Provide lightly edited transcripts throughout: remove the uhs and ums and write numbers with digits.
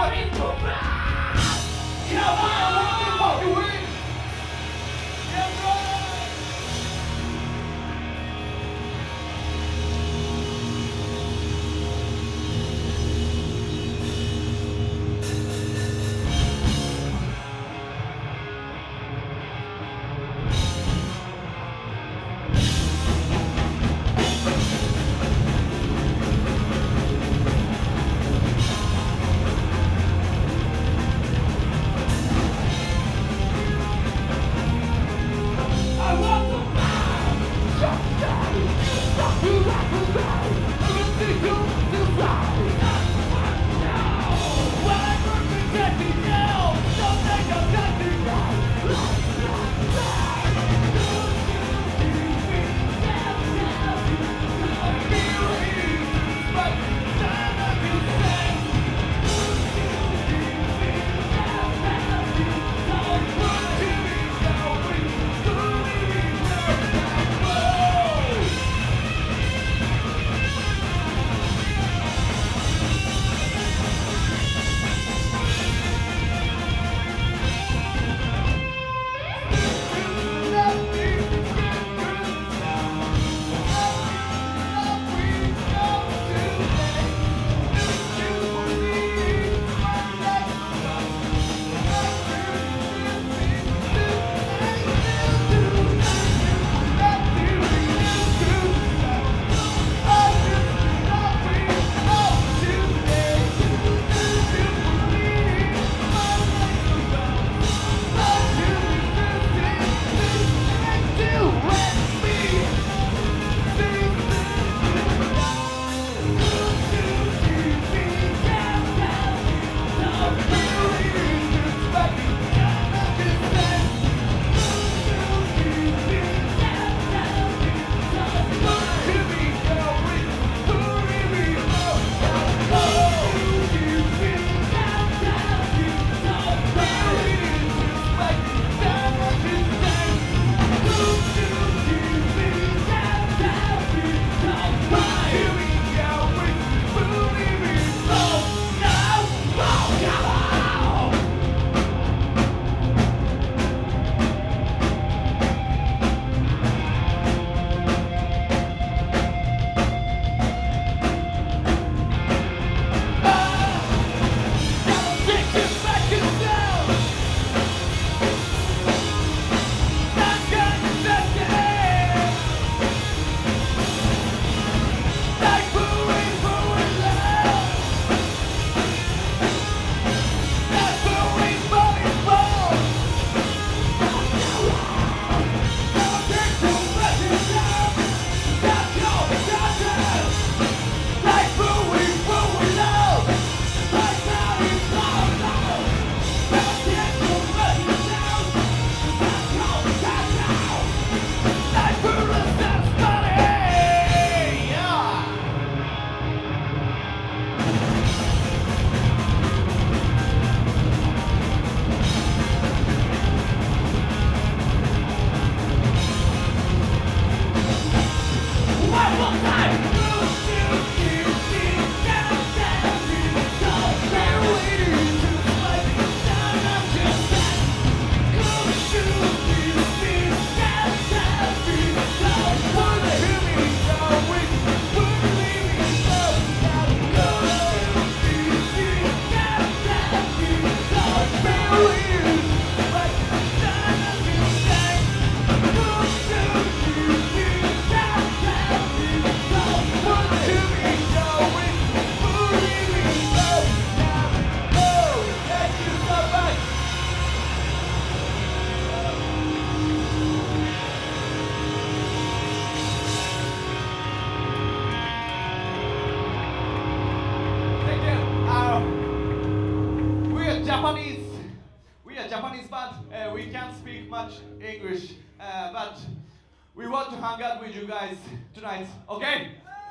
English, but we want to hang out with you guys tonight, okay?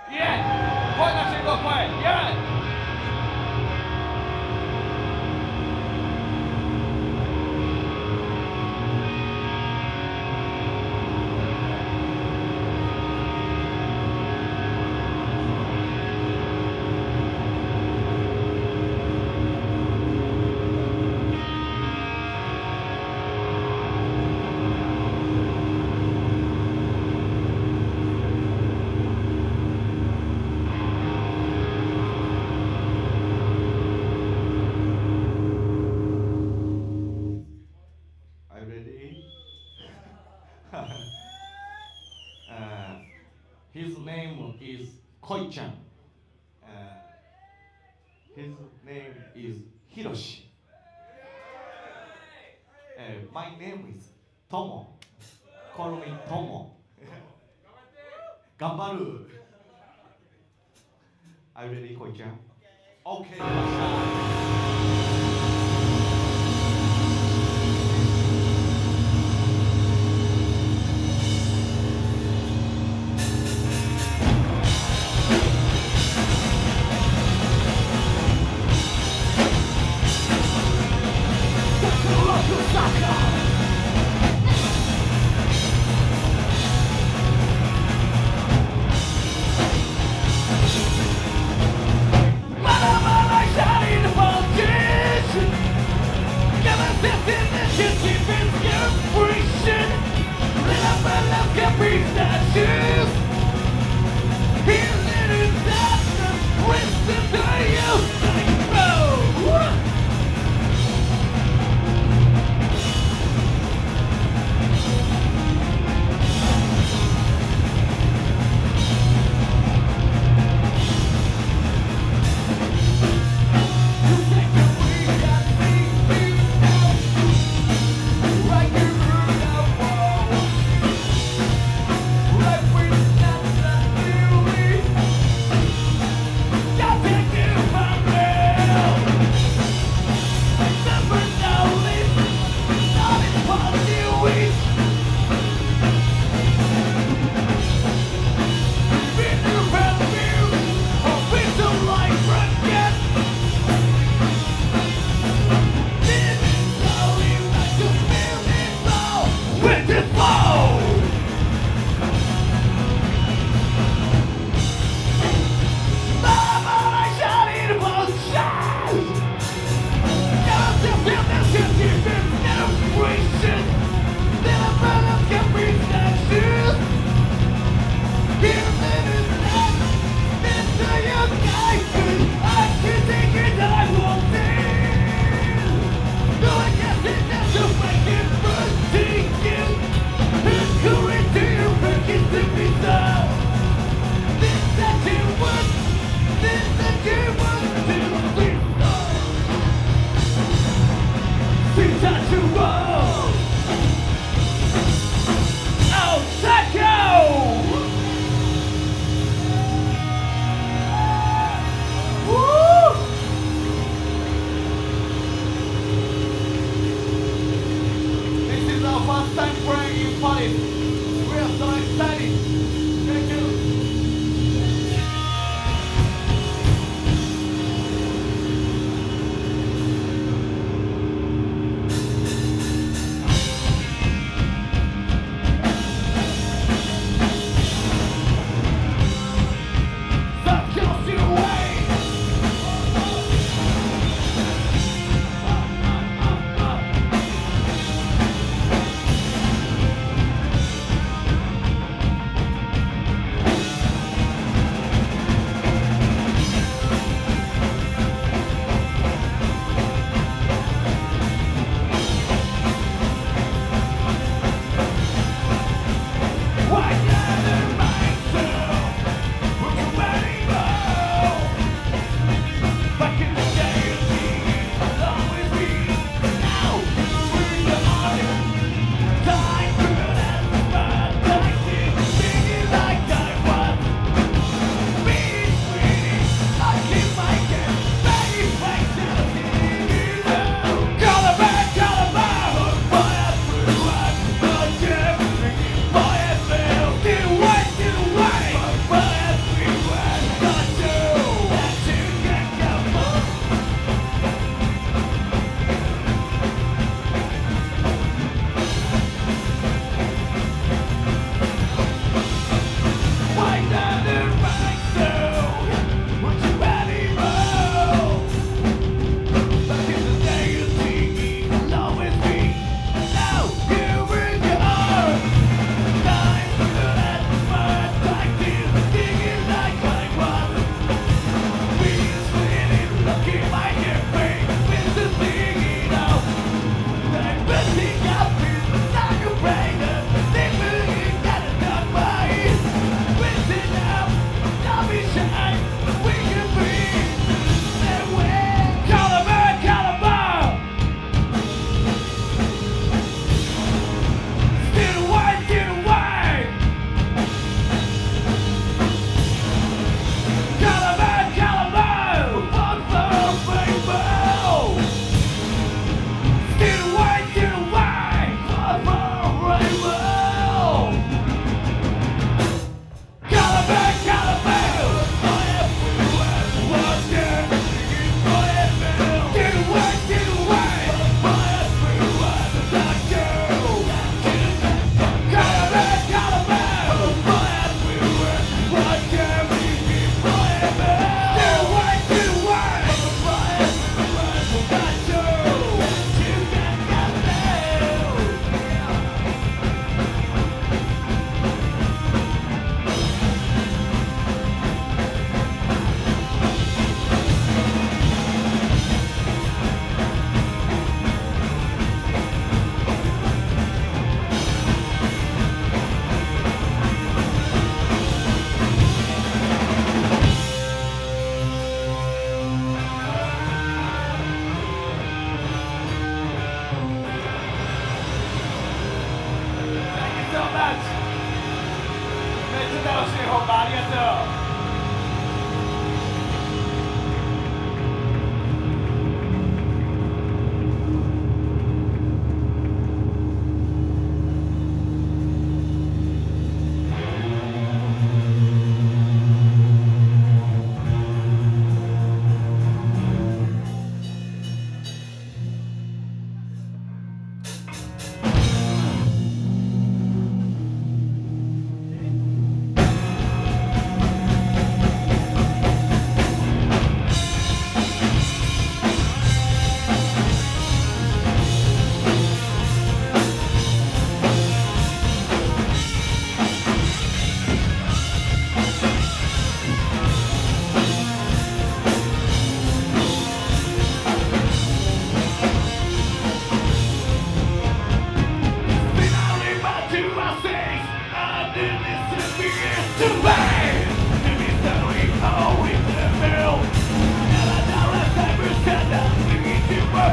Yeah!声出していこう、声! Yeah! Koi-chan. His name is Hiroshi. My name is Tomo. Call me Tomo. Gambaru. Are you ready, Koi-chan? Okay,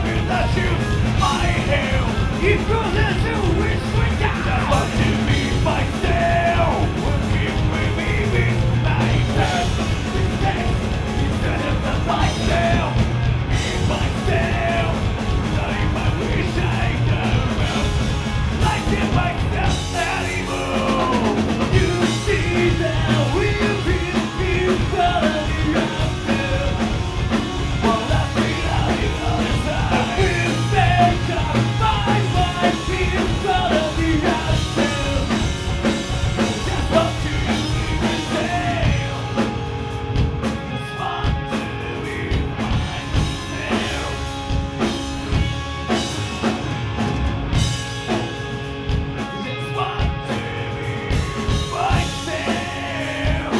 in the shoes I have. It goes to which we got. That's what to be myself. Will keep me with my best mistakes instead of the myself. Be myself. Time I wish I never like it myself anymore. You see that we've been people of the after. Well, that's the other side. We'll make up my mind, people of the after. That's what you even say. It's fun to be myself. It's fun to be myself.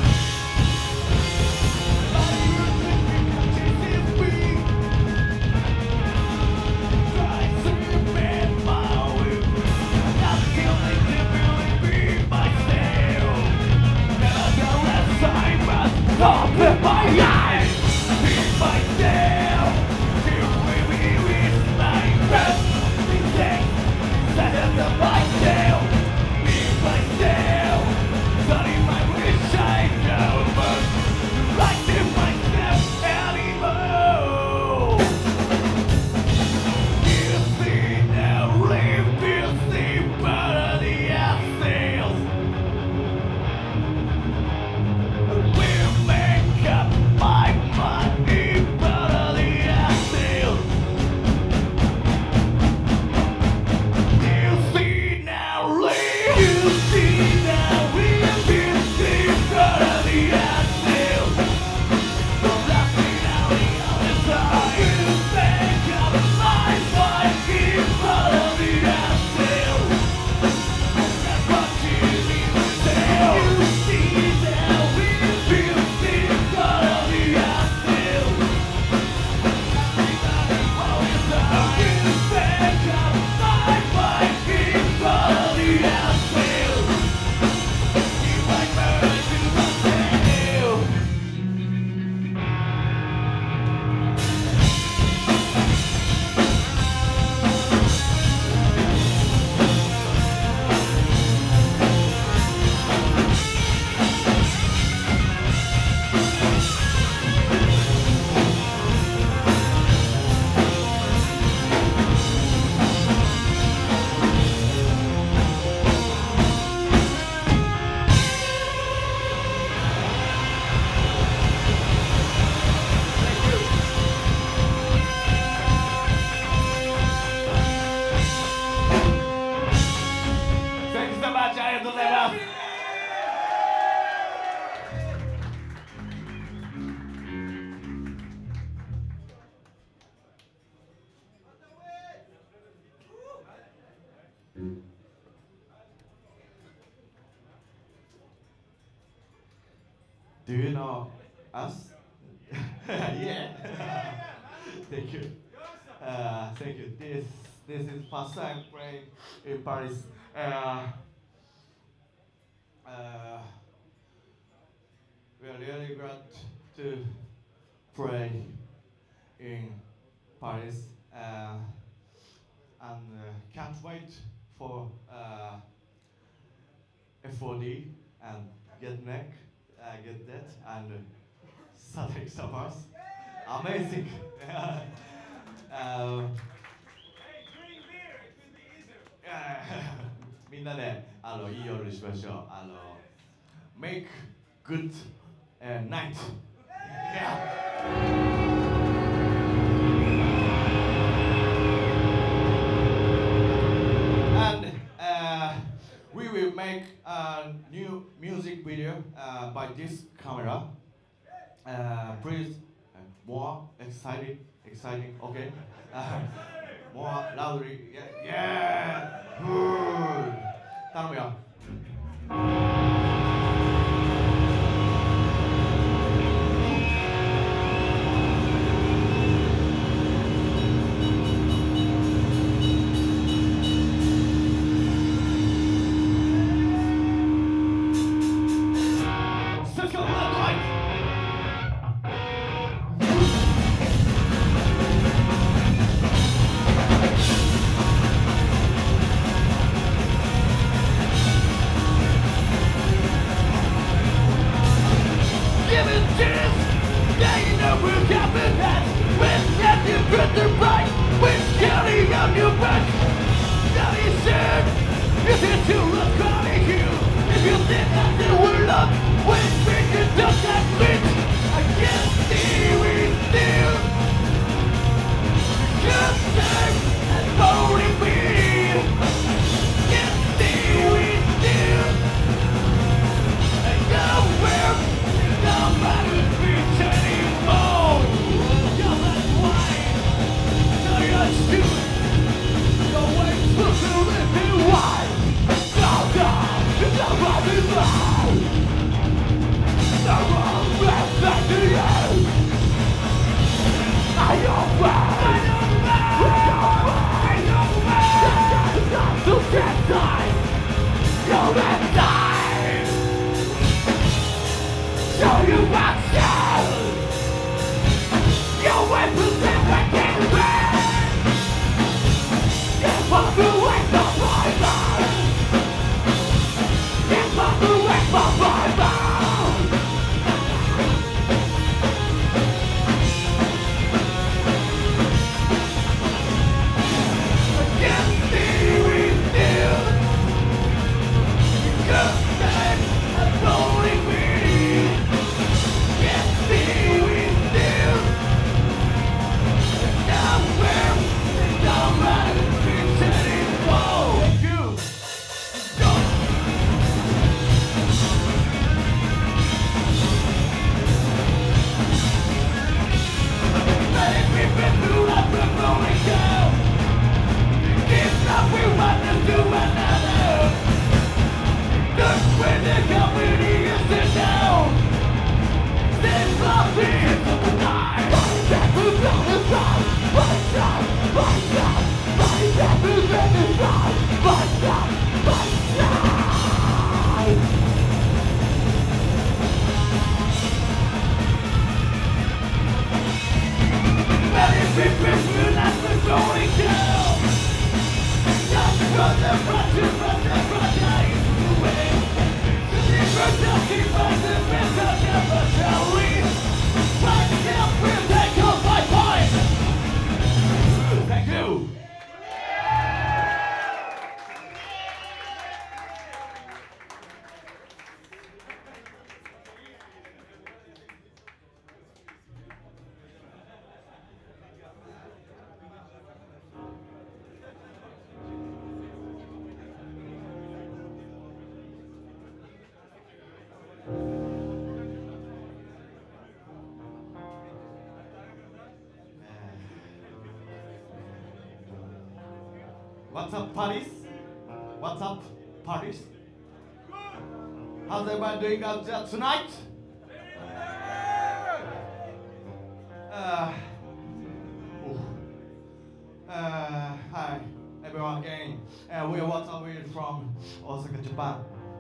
Open my eyes, be myself, feel me with my best mistakes, instead of the myself, be myself, sorry my wish I never like to myself anymore. You see now, live, you see, but the ourselves. We'll make up my money, but the assailes. You see now, leave. You see now, we'll be seen, but the assailes. Well, that's me now, the other side. We'll make up my money, but the assailes. That's what you need to tell. You see now, we'll be seen, but the assailes. We'll make up my money, but the assailes. You might burn to myself. Thank you so much. I have to let up. Do you know us? Yeah. Thank you. Thank you. This is first time playing in Paris. We are really glad to play in Paris, and can't wait for FOD and Get Neck, Get That, and Saturday Summers. Amazing.みんなでいい夜にしましょう。Make good night. Yeah. And we will make a new music video by this camera. Please, more exciting, okay? More loudly, yeah. Good. 頼むよ。 What's up, Paris? What's up, Paris? How's everybody doing out there tonight? Uh, Hi, everyone again. We are What's Up With from Osaka, Japan.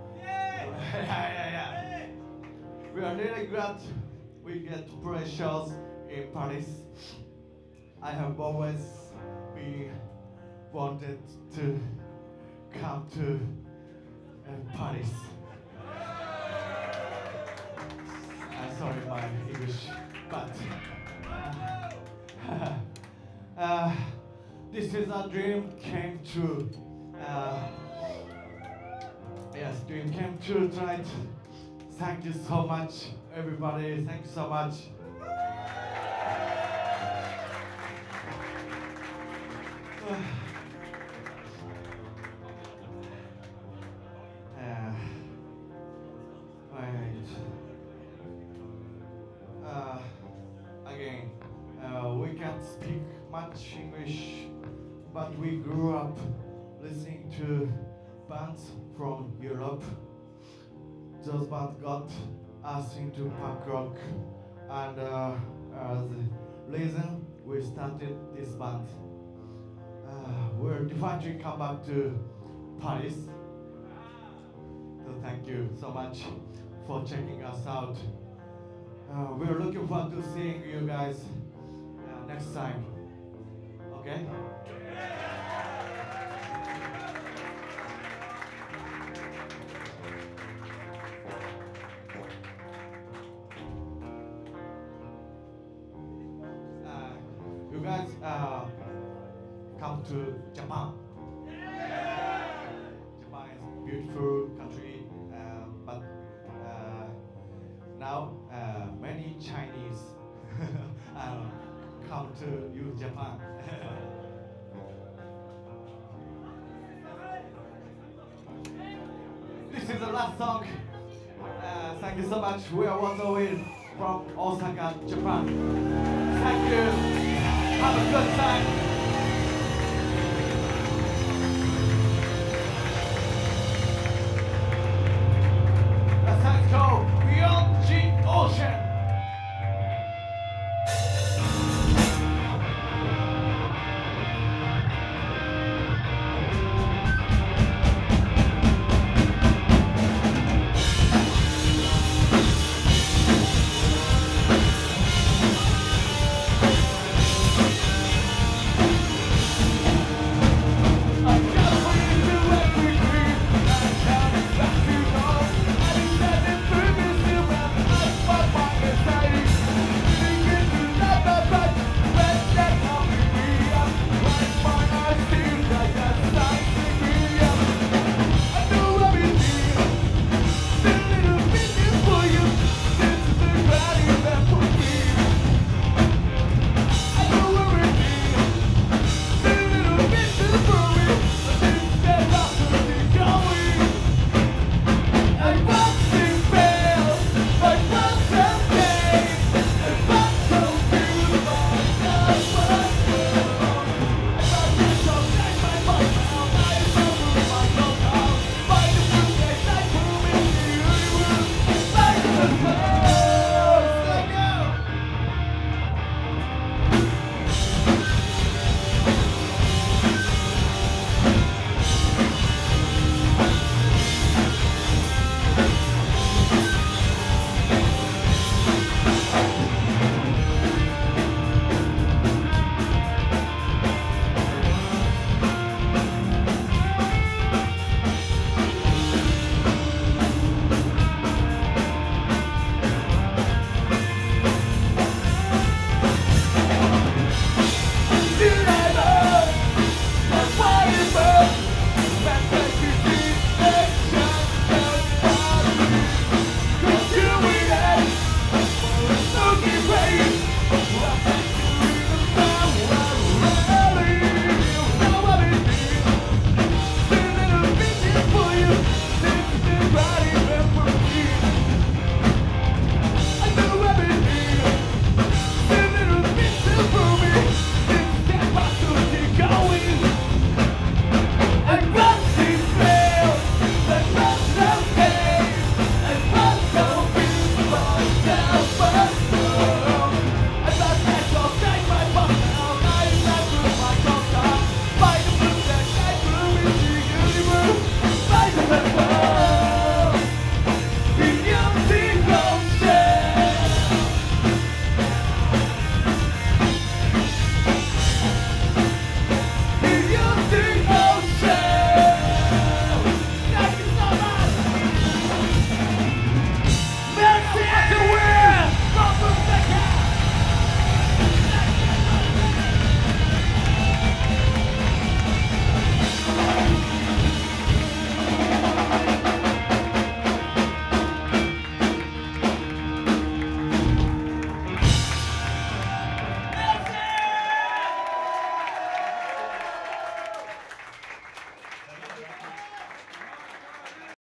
Yeah. We are really glad we get to play shows in Paris. I have always been wanted to come to Paris. Sorry, my English, but this is a dream came true. Yes, dream came true tonight. Thank you so much, everybody. Thank you so much. Again, we can't speak much English, but we grew up listening to bands from Europe. Those bands got us into punk rock, and the reason we started this band. We're definitely come back to Paris. So thank you so much for checking us out. We're looking forward to seeing you guys next time. Okay? You guys come to Japan. Japan is a beautiful country, but now many Chinese come to use Japan. This is the last song. Thank you so much. We are What's Up With from Osaka, Japan. Thank you. Have a good time.